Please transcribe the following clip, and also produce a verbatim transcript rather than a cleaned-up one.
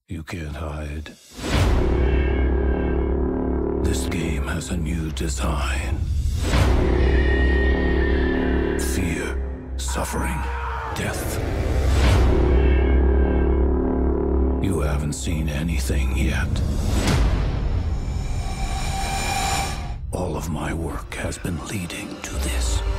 You can't hide. This game has a new design. Fear, suffering, death. You haven't seen anything yet. All of my work has been leading to this.